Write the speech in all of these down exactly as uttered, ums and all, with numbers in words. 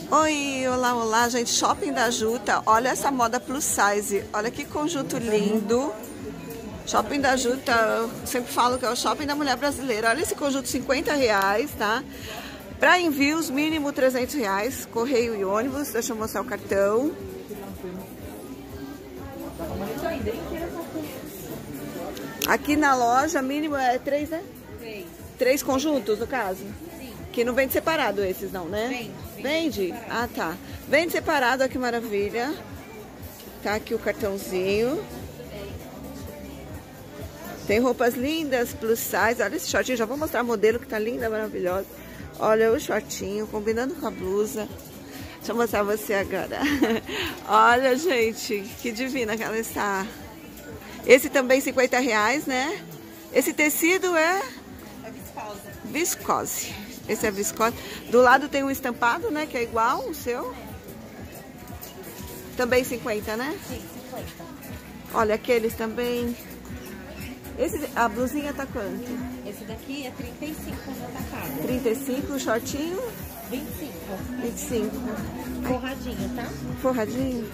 Oi, olá, olá, gente. Shopping da Juta. Olha essa moda plus size. Olha que conjunto lindo. Shopping da Juta, eu sempre falo que é o shopping da mulher brasileira. Olha esse conjunto, cinquenta reais, tá? Para envios, mínimo trezentos reais. Correio e ônibus. Deixa eu mostrar o cartão. Aqui na loja, mínimo é três, né? Três. Três conjuntos, no caso? Sim. Que não vende separado esses, não, né? Vende. Vende? Ah, tá. Vende separado, olha que maravilha. Tá aqui o cartãozinho. Tem roupas lindas, plus size. Olha esse shortinho, já vou mostrar o modelo que tá linda, maravilhosa. Olha o shortinho, combinando com a blusa. Deixa eu mostrar você agora. Olha, gente, que divina que ela está. Esse também cinquenta reais, né? Esse tecido é... É viscose. Viscose. Esse é viscose. Do lado tem um estampado, né? Que é igual o seu. Também cinquenta, né? Sim, cinquenta. Olha, aqueles também. Esse, a blusinha tá quanto? Esse daqui é trinta e cinco no atacado. trinta e cinco, o shortinho? vinte e cinco. vinte e cinco. Forradinho, tá? Forradinho?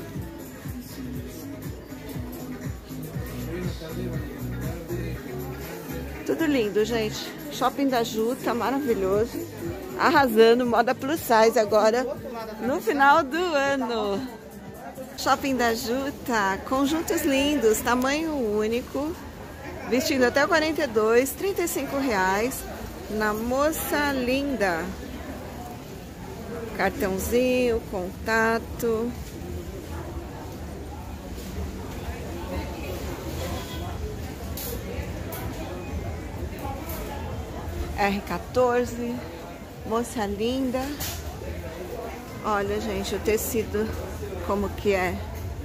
Tudo lindo, gente. Shopping da Juta, maravilhoso. Arrasando, moda plus size agora, no final do ano. Shopping da Juta, conjuntos lindos, tamanho único. Vestindo até o quarenta e dois, trinta e cinco reais. Na moça linda. Cartãozinho, contato. R quatorze, moça linda. Olha, gente, o tecido como que é.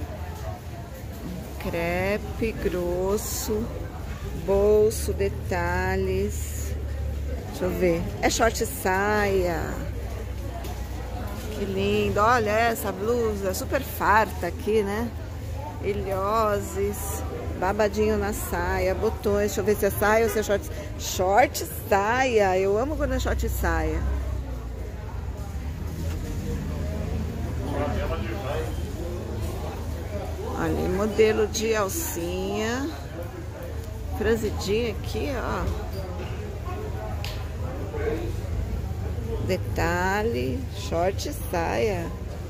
Crepe grosso, bolso, detalhes. Deixa eu ver. É short saia. Que lindo. Olha essa blusa, super farta aqui, né? Ilhoses. Babadinho na saia, botões. Deixa eu ver se é saia ou se é short. Short saia. Eu amo quando é short saia. Olha, modelo de alcinha. Franzidinha aqui, ó. Detalhe. Short saia.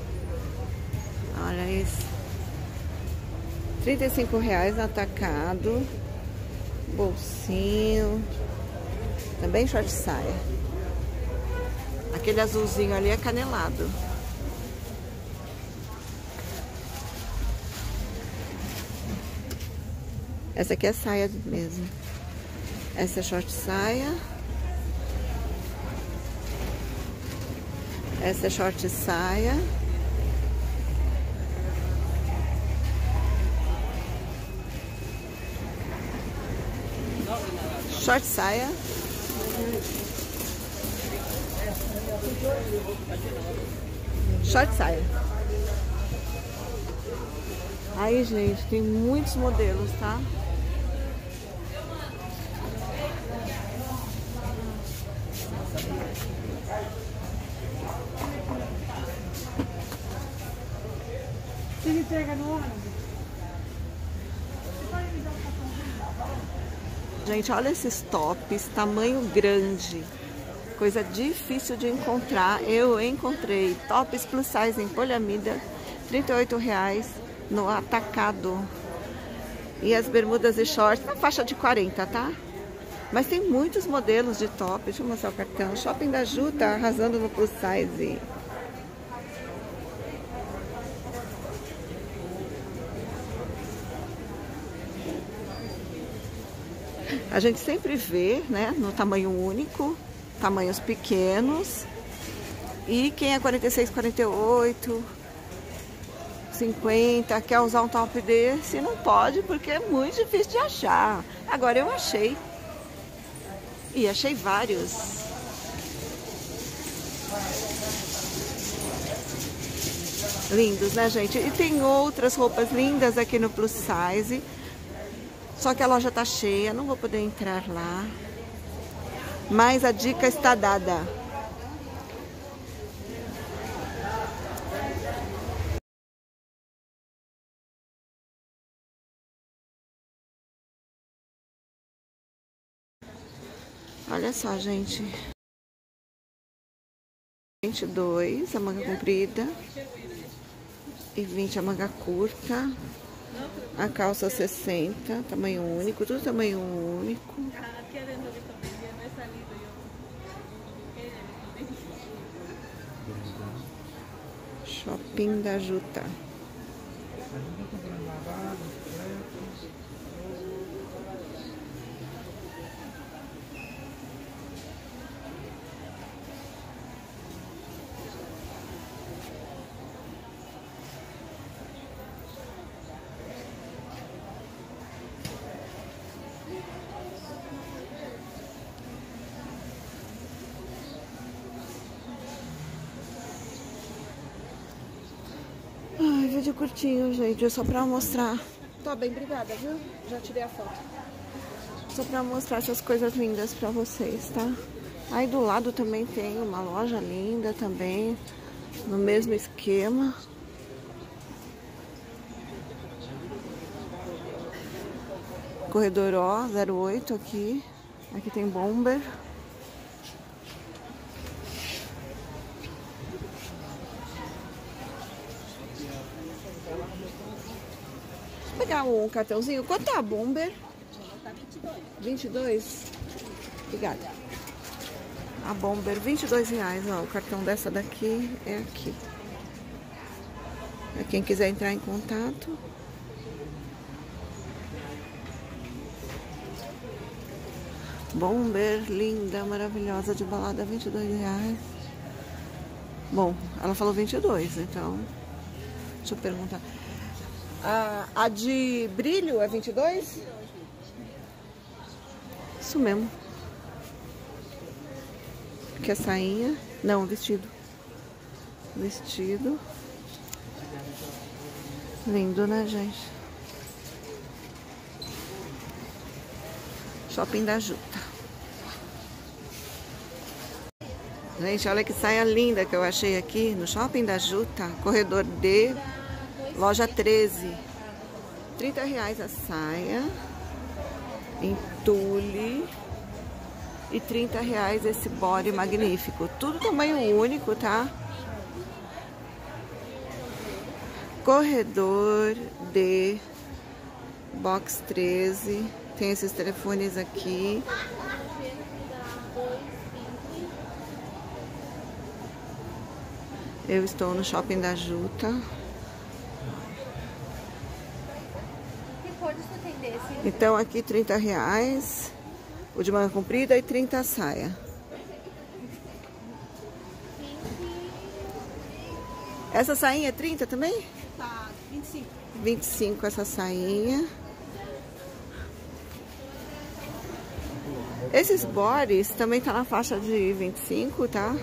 Olha isso. trinta e cinco reais no atacado. Bolsinho. Também short saia. Aquele azulzinho ali é canelado. Essa aqui é saia mesmo. Essa é short saia. Essa é short saia. Short saia. Short saia. Aí, gente, tem muitos modelos, tá? Se me pega no ônibus. Gente, olha esses tops, tamanho grande. Coisa difícil de encontrar. Eu encontrei tops plus size em poliamida, trinta e oito reais no atacado. E as bermudas e shorts na faixa de quarenta, tá? Mas tem muitos modelos de top. Deixa eu mostrar o cartão. Shopping da Juta arrasando no plus size. A gente sempre vê, né, no tamanho único, tamanhos pequenos. E quem é quarenta e seis, quarenta e oito, cinquenta, quer usar um top desse, não pode, porque é muito difícil de achar. Agora eu achei. E achei vários. Lindos, né, gente? E tem outras roupas lindas aqui no plus size. Só que a loja tá cheia, não vou poder entrar lá. Mas a dica está dada. Olha só, gente. vinte e dois a manga comprida. E vinte a manga curta. A calça sessenta, tamanho único. Tudo tamanho único. Shopping da Juta. Ai, vídeo curtinho, gente. É só pra mostrar. Tá bem, obrigada, viu? Já tirei a foto. Só pra mostrar essas coisas lindas pra vocês, tá? Aí do lado também tem uma loja linda também. No mesmo esquema. Corredor O, zero oito aqui. Aqui tem Bomber. Vou pegar um cartãozinho. Quanto tá a Bomber? vinte e dois. Obrigada. A Bomber, vinte e dois reais. Ó, o cartão dessa daqui é aqui. Pra quem quiser entrar em contato. Bomber, linda, maravilhosa, de balada, vinte e dois reais. Bom, ela falou vinte e dois, então... Deixa eu perguntar. A, a de brilho é vinte e dois? Isso mesmo. Aqui a sainha. Não, vestido. Vestido. Lindo, né, gente? Shopping da Juta. Gente, olha que saia linda que eu achei aqui no Shopping da Juta. Corredor D, loja treze. trinta reais a saia. Em tule. E trinta reais esse body magnífico. Tudo tamanho único, tá? Corredor D, box treze. Tem esses telefones aqui. Eu estou no Shopping da Juta. Então aqui trinta reais. O de manga comprida e trinta a saia. Essa sainha é trinta também? Tá, vinte e cinco. vinte e cinco essa sainha. Esses bodies também tá na faixa de vinte e cinco, tá?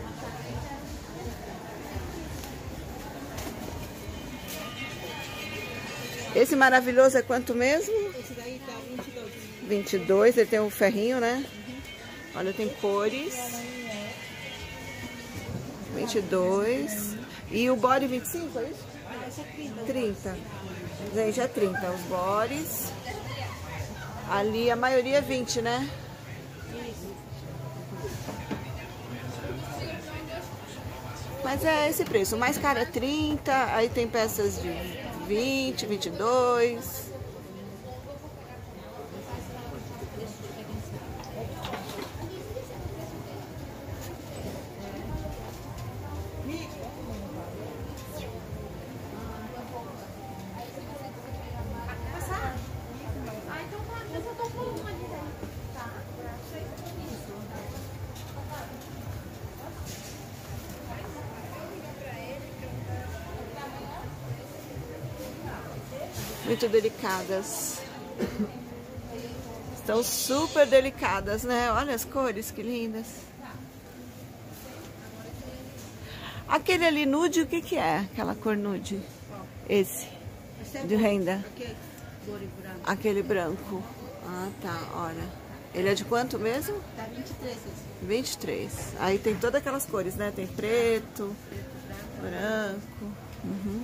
Esse maravilhoso é quanto mesmo? Esse daí tá vinte e dois. vinte e dois, ele tem um ferrinho, né? Uhum. Olha, tem cores. vinte e dois. E o body vinte e cinco, é isso? Esse é trinta. trinta. Gente, é trinta os bodies. Ali a maioria é vinte, né? Mas é esse preço. O mais caro é trinta, aí tem peças de vinte, vinte e dois. Muito delicadas. Estão super delicadas, né? Olha as cores, que lindas. Aquele ali nude, o que que é? Aquela cor nude? Esse, de renda. Aquele branco. Ah, tá, olha. Ele é de quanto mesmo? Tá vinte e três. vinte e três. Aí tem todas aquelas cores, né? Tem preto, branco. Uhum.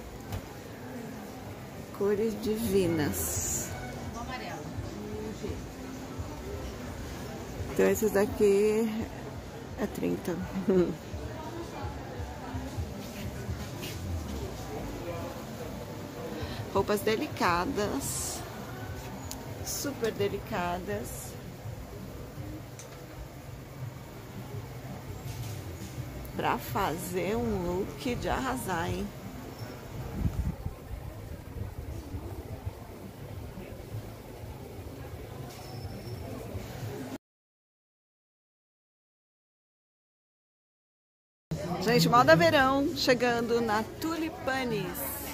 Cores divinas. Então esses daqui é trinta. Roupas delicadas, super delicadas. Pra fazer um look de arrasar, hein? Gente, moda verão chegando na Tulipanes.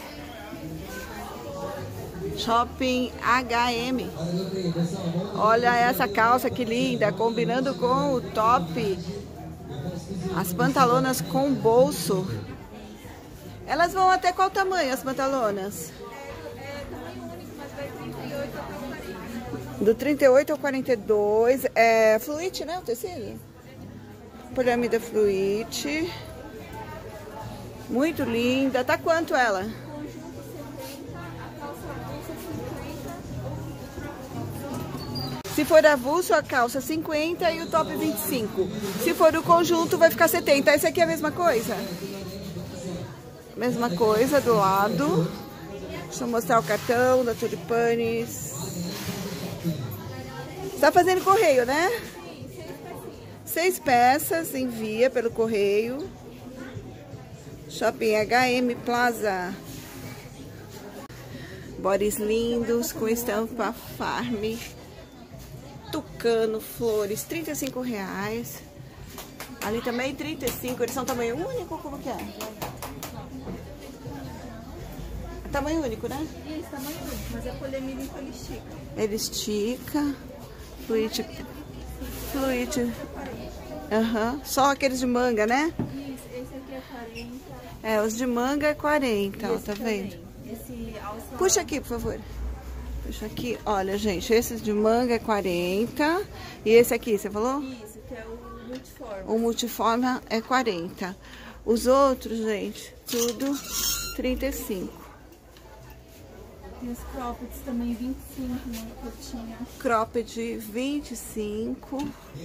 Shopping H M. Olha essa calça que linda, combinando com o top. As pantalonas com bolso. Elas vão até qual tamanho, as pantalonas? É tamanho único, mas vai trinta e oito até o quarenta. Do trinta e oito ao quarenta e dois. É fluid, né, o tecido? Poliamida fluid. Muito linda. Tá quanto ela? Conjunto setenta, a calça avulsa cinquenta. Se for avulso, a calça cinquenta e o top vinte e cinco. Se for o conjunto, vai ficar setenta. Esse aqui é a mesma coisa? Mesma coisa do lado. Deixa eu mostrar o cartão da Tulipanes. Está fazendo correio, né? Seis peças, envia pelo correio. Shopping H M Plaza. Bodies lindos com estampa Farm. Tucano, flores, trinta e cinco reais. Ali também trinta e cinco. Eles são tamanho único? Como que é? Tamanho único, né? Isso, tamanho único, mas é poliamida, então ele estica. Ele estica. Fluid. Fluid. Aham. Só aqueles de manga, né? Isso, esse aqui é quarenta. É, os de manga é quarenta, ó, tá também. vendo? Esse alça... Puxa aqui, por favor. Puxa aqui. Olha, gente, esses de manga é quarenta. E esse aqui, você falou? Isso, que é o multiforme. O multiforme é quarenta. Os outros, gente, tudo trinta e cinco. E os croppeds também vinte e cinco, né? Curtinha. Cropped vinte e cinco.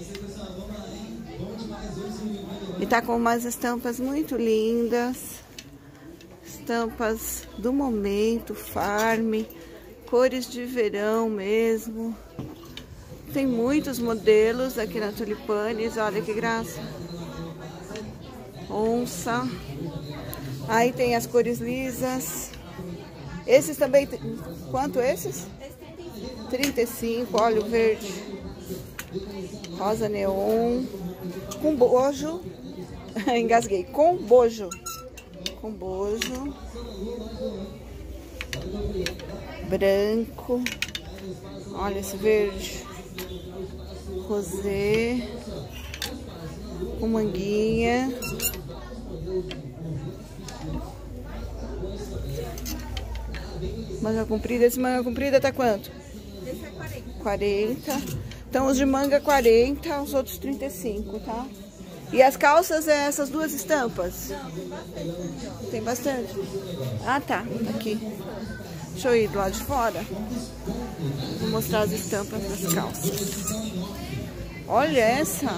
E tá com umas estampas muito lindas. Estampas do momento, Farm. Cores de verão mesmo. Tem muitos modelos aqui na Tulipanes. Olha que graça. Onça. Aí tem as cores lisas. Esses também, quanto esses? trinta e cinco, olha o verde. Rosa neon. Com bojo. Engasguei. Com bojo. Com bojo. Branco. Olha esse verde. Rosé. Com manguinha. Manga comprida. Esse manga comprida tá quanto? Esse é quarenta. quarenta. Então os de manga quarenta, os outros trinta e cinco, tá? E as calças é essas duas estampas? Tem bastante. Ah, tá. Aqui. Deixa eu ir do lado de fora. Vou mostrar as estampas das calças. Olha essa.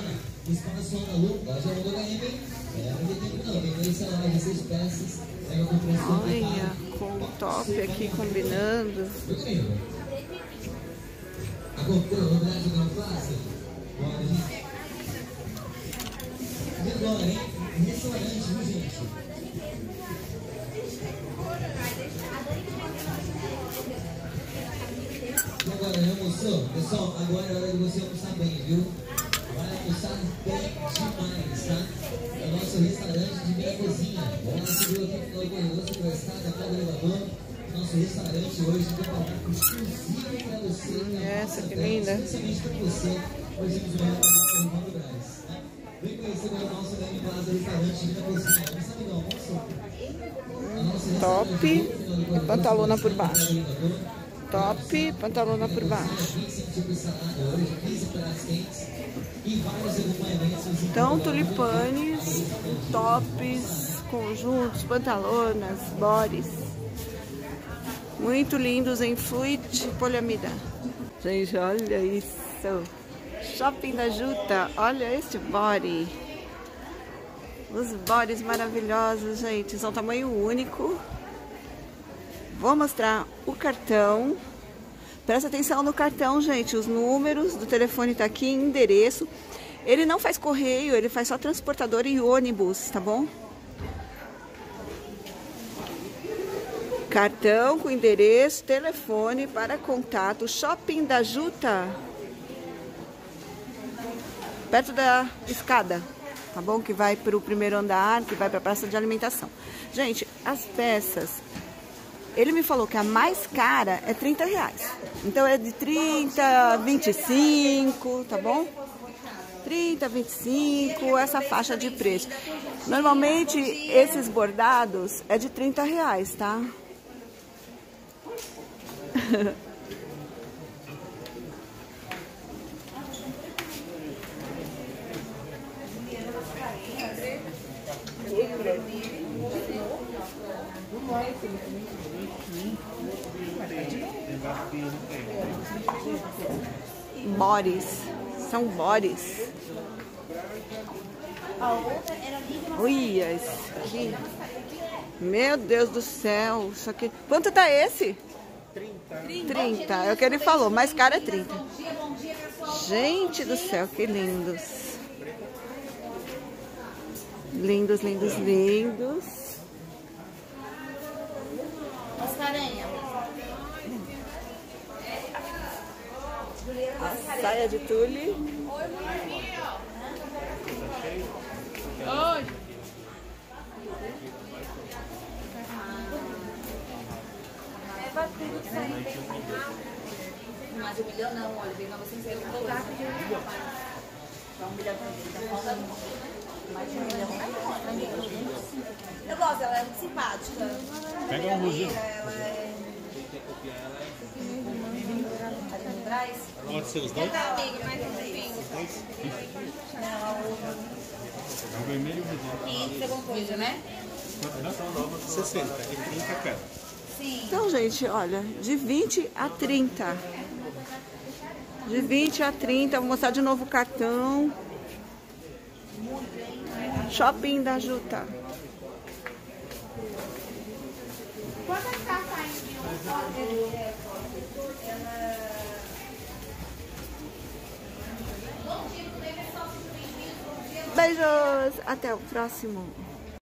Olha, com o top aqui combinando. Agora, já almoçou? Pessoal, agora é hora de você almoçar bem, viu? Vai almoçar bem demais, tá? É o nosso restaurante de meia cozinha. Ela subiu aqui no corredor, subiu a escada, atrás do elevador. Nosso restaurante hoje tem um exclusivo para você. Essa que linda. Especialmente para você. Hoje de manhã está no Mano Brás, tá? Vem conhecer o nosso Dani Plaza restaurante de meia cozinha. Não sabe do almoço? Top e pantalona por baixo. Top, pantalona por baixo. Então, tulipanes, tops, conjuntos, pantalonas, bodies. Muito lindos em fluid poliamida. Gente, olha isso. Shopping da Juta. Olha esse body. Os bodies maravilhosos, gente. São tamanho único. Vou mostrar o cartão. Presta atenção no cartão, gente. Os números do telefone tá aqui, endereço. Ele não faz correio, ele faz só transportador e ônibus, tá bom? Cartão com endereço, telefone para contato. Shopping da Juta. Perto da escada, tá bom? Que vai para o primeiro andar, que vai para a praça de alimentação. Gente, as peças, ele me falou que a mais cara é trinta reais. Então é de trinta, vinte e cinco, tá bom? trinta, vinte e cinco, essa faixa de preço. Normalmente, esses bordados é de trinta reais, tá? Bodies, são bodies. Olha esse aqui. Meu Deus do céu, isso aqui. Quanto tá esse? trinta. É o que ele falou, mais caro é trinta. Gente do céu, que lindos. Lindos, lindos, lindos. A saia de tule. Oi. Leva tudo que sai bem. Mais um milhão não, olha, vem novecentos e cinquenta. Vou dar pedir um milhão. Dá um milhão pra mim, tá faltando mais de um milhão. Eu gosto, ela é muito simpática. Pega um rosinho. Ela é... Pode ser os dois? O vermelho e o rosinho. quinhentos alguma coisa, né? sessenta, é trinta cada. Sim. Então, gente, olha, de vinte a trinta. De vinte a trinta, vou mostrar de novo o cartão. Shopping da Juta. Quantas cartas Beijos, até o próximo.